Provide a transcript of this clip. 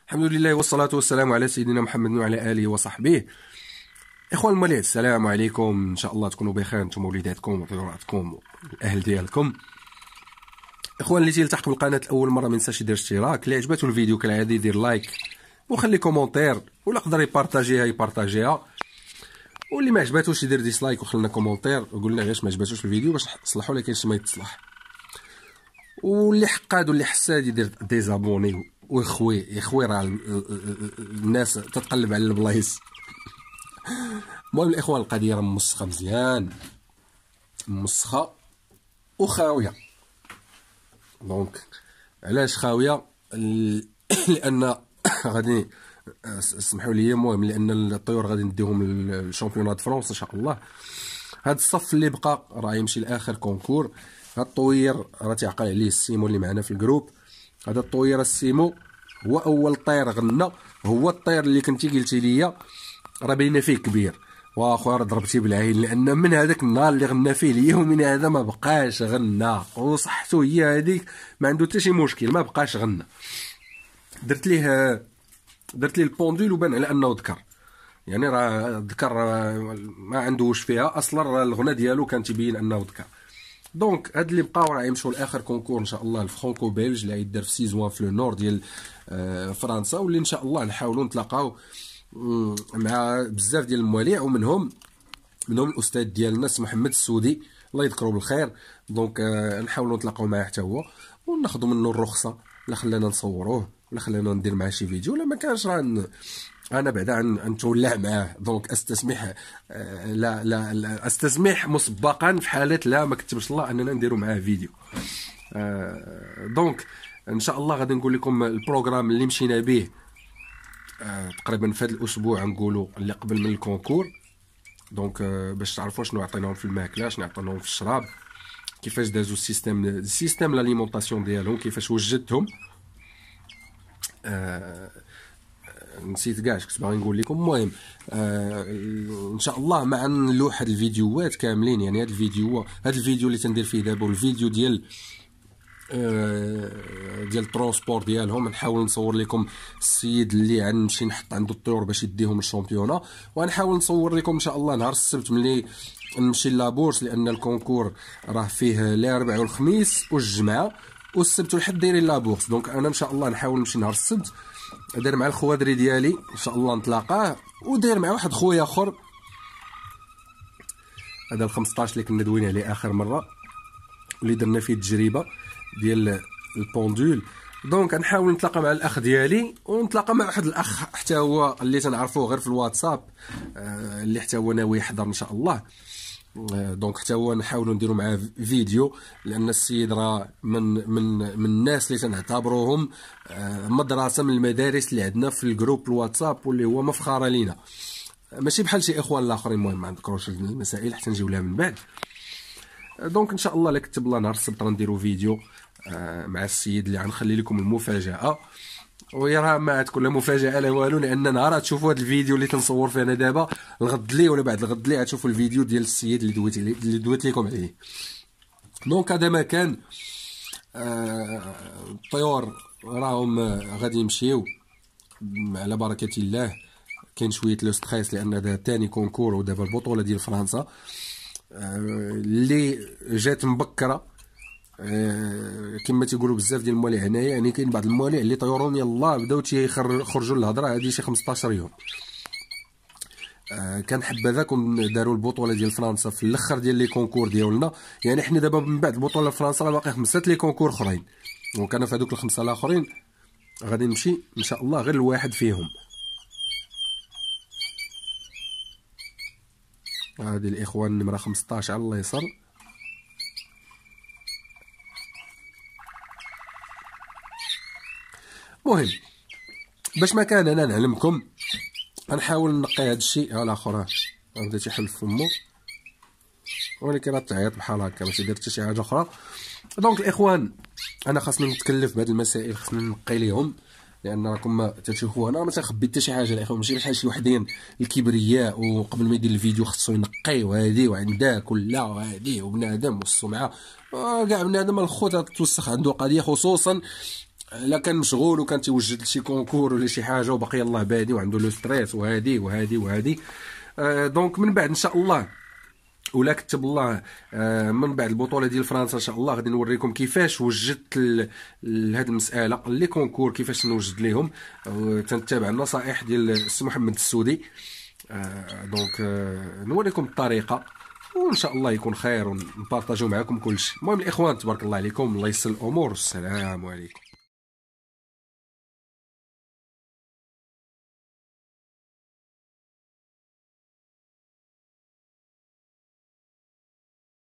الحمد لله والصلاة والسلام على سيدنا محمد وعلى آله وصحبه. إخوان المواليد، السلام عليكم. إن شاء الله تكونوا بخير نتوما وليداتكم وطيوراتكم والأهل ديالكم. إخوان اللي تيلتحقوا بالقناة لأول مرة، مينساش يدير اشتراك. اللي عجباتو الفيديو كالعادة يدير لايك وخلي كومونتير، ولا قدر يبارطاجيها، واللي ما عجباتوش يدير ديسلايك وخلينا كومونتير وقول لنا علاش ما عجباتوش الفيديو باش نصلحوا، لكن شي ما يتصلح. واللي حقاد واللي حساد يدير ديزابوني. ويخوي راه الناس تتقلب على البلايص. المهم الاخوان، القضيه راه موسخه مزيان، موسخه وخاويه. دونك علاش خاويه؟ لان غادي اسمحوا لي، المهم لان الطيور غادي نديهم للشامبيونات فرنسا ان شاء الله. هاد الصف اللي بقى راه يمشي لاخر كونكور. هاد الطوير راه تيعقل عليه السيمو اللي معنا في الجروب. هذا الطوير السيمو هو اول طير غنى، هو الطير اللي كنتي قلتي لي راه باينه فيه كبير. واخويا راه ضربتي بالعين، لان من هذاك النهار اللي غنى فيه ليومنا هذا ما بقاش غنى، وصحته هي هذيك ما عنده حتى شي مشكل، ما بقاش غنى. درت ليه البوندول وبان على انه ذكر، يعني راه ذكر ما عندوش فيها اصلا، راه الغنى ديالو كان تيبين انه ذكر. دونك هاد اللي بقاو راه يمشيو لاخر كونكور ان شاء الله، الفرانكو بيلج اللي غيدار في سيزوان في لو نور ديال فرنسا، واللي ان شاء الله نحاولوا نتلاقاو مع بزاف ديال المواليع، ومنهم الاستاذ ديالنا اسمه محمد السودي، الله يذكره بالخير. دونك نحاولوا نتلاقاو معاه حتى هو وناخذوا منه الرخصه، لا خلانا نصوروه ولا خلانا ندير معاه شي فيديو، ولا ما كانش راه انا بعدا نتولع معاه. دونك استسمح لا استسمح مسبقا في حاله لا ما كتبش الله اننا نديروا معاه فيديو. دونك ان شاء الله غادي نقول لكم البروغرام اللي مشينا به تقريبا في هذا الاسبوع، نقولوا اللي قبل من الكونكور. دونك باش تعرفوا شنو عطيناهم في الماكله، شنو عطيناهم في الشراب، كيفاش دازوا السيستيم لاليمونطاسيون ديالهم، كيفاش وجدتهم. نسيت كاع كنت باغي نقول لكم. المهم ان شاء الله مع نلوح هاد الفيديوهات كاملين، يعني هاد الفيديو اللي تندير فيه دابا، والفيديو ديال الترونسبور ديالهم، نحاول نصور لكم السيد اللي غنمشي نحط عنده الطيور باش يديهم للشامبيونا، ونحاول نصور لكم ان شاء الله نهار السبت ملي نمشي لابورس، لان الكونكور راه فيه الاربعاء والخميس والجمعه، والسبت والحد دايرين لابورس. دونك انا ان شاء الله نحاول نمشي نهار السبت، داير مع الخوادري ديالي ان شاء الله نتلاقاه، وداير مع واحد خويا اخر، هذا ال 15 اللي كنا دوينا عليه اخر مره، واللي درنا فيه التجربه ديال البوندول. دونك غنحاول نتلاقى مع الاخ ديالي، ونتلاقى مع واحد الاخ حتى هو اللي تنعرفوه غير في الواتساب، اللي حتى هو ناوي يحضر ان شاء الله. دونك حتى هو نحاولوا نديروا معاه فيديو، لان السيد راه من الناس اللي تنعتبروهم مدرسه من المدارس اللي عندنا في الجروب الواتساب، واللي هو مفخره لينا، ماشي بحال شي اخوان الاخرين. المهم ما نذكروش المسائل حتى نجيو لها من بعد. دونك ان شاء الله لا كتب الله نهار السبت غنديروا فيديو مع السيد اللي غنخلي لكم المفاجاه، وهي راه ما تكون لا مفاجاه لا والو، لان نهار تشوفوا هذا الفيديو اللي تنصور فيه انا دابا، الغد لي ولا بعد الغد لي غتشوفوا الفيديو ديال السيد اللي دويت لكم عليه. دونك هذا ما كان. الطيور راهم غادي يمشيو على بركه الله. كاين شويه لو ستريس لان هذا ثاني كونكور، ودابا البطوله ديال فرنسا اللي جات مبكره، كما تيقولوا بزاف ديال المواليع هنايا. يعني كاين بعض المواليع اللي طيورهم يلاه بداو تيخرجوا الهضره هذه شي 15 يوم. كان حبذا كون داروا البطوله ديال فرنسا في الاخر ديال لي كونكور ديالنا. يعني حنا دابا من بعد البطوله فرنسا راه باقي 5 لي كونكور اخرين، دونك انا في هذوك الخمسه الاخرين غادي نمشي ان شاء الله غير الواحد فيهم. هذه الاخوان نمره 15 على اليسار. المهم باش ما كان انا نعلمكم، غنحاول نقي هذا الشيء. ها الاخر بدا تيحل فمو، ولكن راه تعيط بحال هكا، ما تيدير حتى شي حاجه اخرى. دونك الاخوان انا خاصني نتكلف بهذه المسائل، خاصني نقي ليهم، لان راكم ما تشوفوا انا ما تنخبي حتى شي حاجه الاخوان، ماشي بحال شي وحدين الكبرياء وقبل ما يدير الفيديو خصو ينقي وهادي وعندك ولا وهادي وبنادم والسمعه. كاع بنادم الخوت توسخ عنده قضيه، خصوصا الا كان مشغول وكان تيوجد لشي كونكور ولا شي حاجه وباقي الله بادي وعنده لو ستريس وهادي وهادي وهادي. دونك من بعد ان شاء الله ولا كتب الله من بعد البطوله ديال فرنسا ان شاء الله غادي نوريكم كيفاش وجدت لهاد المساله لي كونكور، كيفاش نوجد ليهم. تنتبع النصائح ديال السي محمد السودي. دونك نوريكم الطريقه وان شاء الله يكون خير ونبارطاجيو معكم كلشي. المهم الاخوان تبارك الله عليكم، الله يسر الامور، السلام عليكم.